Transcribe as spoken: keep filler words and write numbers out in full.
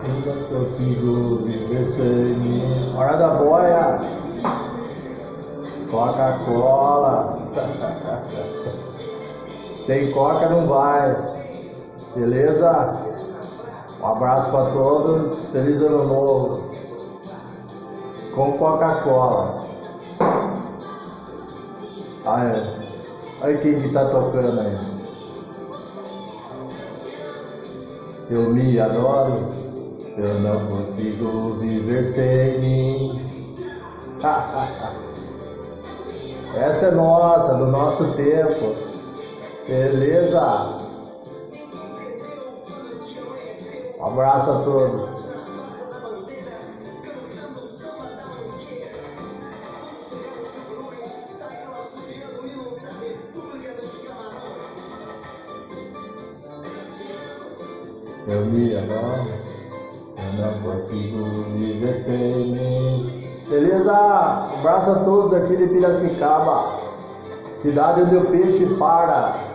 Nunca consigo viver sem mim. Hora da boia. Coca-Cola. Sem coca não vai. Beleza? Um abraço para todos. Feliz ano novo. Com Coca-Cola. Ah, é. Olha quem que tá tocando aí. Eu me adoro. Eu não consigo viver sem mim. Essa é nossa, do nosso tempo. Beleza? Um abraço a todos. Eu me adoro, eu não consigo viver sem mim. Beleza? Um abraço a todos aqui de Piracicaba, cidade onde o peixe para.